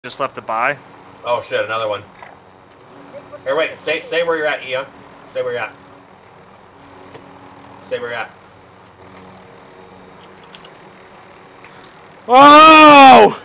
Just left to buy. Oh shit, another one. Here, wait, stay where you're at, Ian. Stay where you're at. Stay where you're at. Oh!